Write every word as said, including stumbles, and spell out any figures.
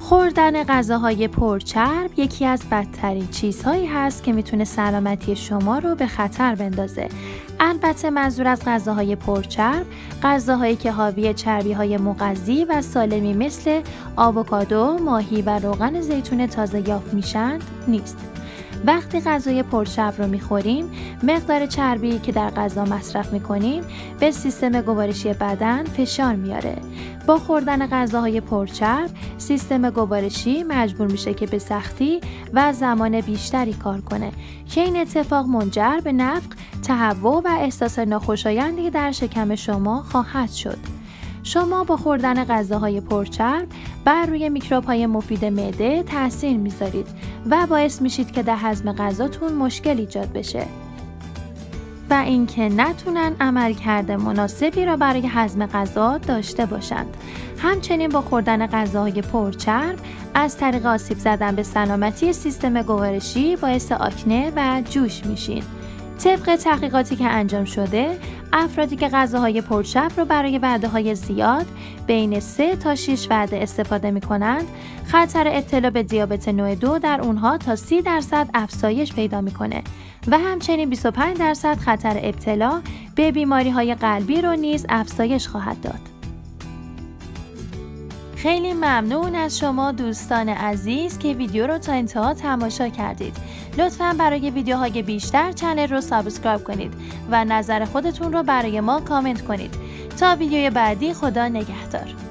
خوردن غذاهای پرچرب یکی از بدترین چیزهایی هست که میتونه سلامتی شما رو به خطر بندازه. البته منظور از غذاهای پرچرب، غذاهایی که حاوی چربی‌های مغذی و سالمی مثل آووکادو، ماهی و روغن زیتون تازه یافت میشن نیست. وقتی غذای پرچرب رو میخوریم، مقدار چربی که در غذا مصرف میکنیم به سیستم گوارشی بدن فشار میاره. با خوردن غذاهای پرچرب، سیستم گوارشی مجبور میشه که به سختی و زمان بیشتری کار کنه که این اتفاق منجر به نفخ، تهوع و احساس ناخوشایندی در شکم شما خواهد شد. شما با خوردن غذاهای پرچرب بر روی میکروب‌های مفید معده تاثیر میذارید و باعث میشید که در هضم غذاتون مشکل ایجاد بشه و اینکه نتونن عملکرد مناسبی را برای هضم غذا داشته باشند. همچنین با خوردن غذاهای پرچرب از طریق آسیب زدن به سلامتی سیستم گوارشی باعث آکنه و جوش میشین. طبق تحقیقاتی که انجام شده، افرادی که غذاهای پرچرب رو برای وعده‌های زیاد بین سه تا شش وعده استفاده می‌کنند، خطر ابتلا به دیابت نوع دو در اونها تا سی درصد افزایش پیدا می‌کنه و همچنین بیست و پنج درصد خطر ابتلا به بیماری‌های قلبی رو نیز افزایش خواهد داد. خیلی ممنون از شما دوستان عزیز که ویدیو رو تا انتها تماشا کردید. لطفاً برای ویدیوهای بیشتر کانال رو سابسکرایب کنید و نظر خودتون رو برای ما کامنت کنید. تا ویدیوی بعدی، خدا نگهدار.